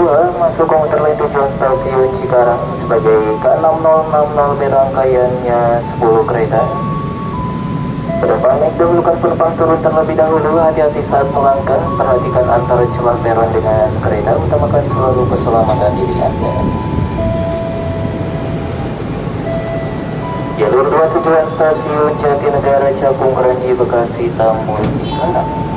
masuk komuter lain tujuan stasiun Cikarang sebagai K6060 berangkaiannya 10 kereta. Penumpang naik dahulukan penumpang turun terlebih dahulu. Hati-hati saat melangkah, perhatikan antara celah peron dengan kereta, utamakan selalu keselamatan diri Anda. Jalur 2 tujuan stasiun Jatinegara, Cakung, Kranji, Bekasi, Tambun, Cikarang.